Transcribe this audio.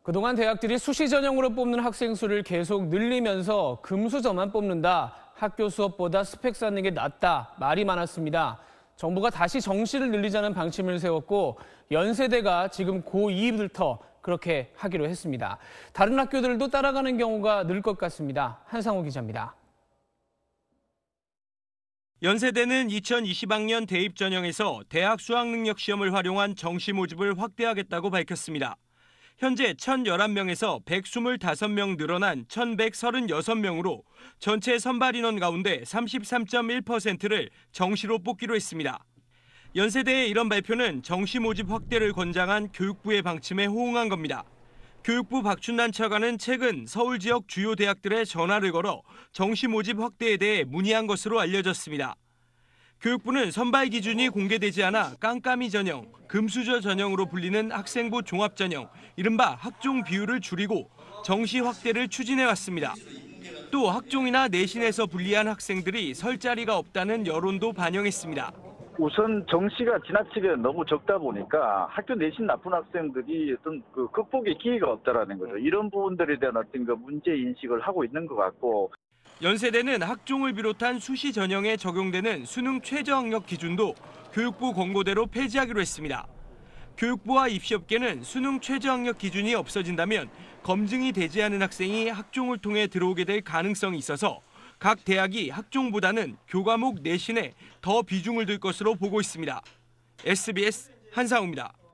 그동안 대학들이 수시 전형으로 뽑는 학생 수를 계속 늘리면서 금수저만 뽑는다, 학교 수업보다 스펙 쌓는 게 낫다 말이 많았습니다. 정부가 다시 정시를 늘리자는 방침을 세웠고 연세대가 지금 고2부터 그렇게 하기로 했습니다. 다른 학교들도 따라가는 경우가 늘 것 같습니다. 한상호 기자입니다. 연세대는 2020학년 대입 전형에서 대학 수학능력 시험을 활용한 정시 모집을 확대하겠다고 밝혔습니다. 현재 1,011명에서 125명 늘어난 1,136명으로 전체 선발 인원 가운데 33.1%를 정시로 뽑기로 했습니다. 연세대의 이런 발표는 정시 모집 확대를 권장한 교육부의 방침에 호응한 겁니다. 교육부 박춘난 차관은 최근 서울 지역 주요 대학들에 전화를 걸어 정시 모집 확대에 대해 문의한 것으로 알려졌습니다. 교육부는 선발 기준이 공개되지 않아 깜깜이 전형, 금수저 전형으로 불리는 학생부 종합 전형, 이른바 학종 비율을 줄이고 정시 확대를 추진해왔습니다. 또 학종이나 내신에서 불리한 학생들이 설 자리가 없다는 여론도 반영했습니다. 우선 정시가 지나치게 너무 적다 보니까 학교 내신 나쁜 학생들이 어떤 극복의 기회가 없다라는 거죠. 이런 부분들에 대한 어떤 문제 인식을 하고 있는 것 같고. 연세대는 학종을 비롯한 수시 전형에 적용되는 수능 최저학력 기준도 교육부 권고대로 폐지하기로 했습니다. 교육부와 입시업계는 수능 최저학력 기준이 없어진다면 검증이 되지 않은 학생이 학종을 통해 들어오게 될 가능성이 있어서 각 대학이 학종보다는 교과목 내신에 더 비중을 둘 것으로 보고 있습니다. SBS 한상우입니다.